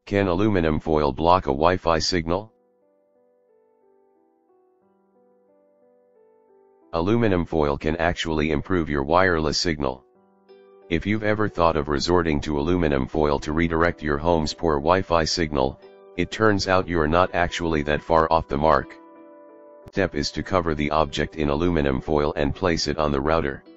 Can aluminum foil block a Wi-Fi signal? Aluminum foil can actually improve your wireless signal. If you've ever thought of resorting to aluminum foil to redirect your home's poor Wi-Fi signal, it turns out you're not actually that far off the mark. Step is to cover the object in aluminum foil and place it on the router.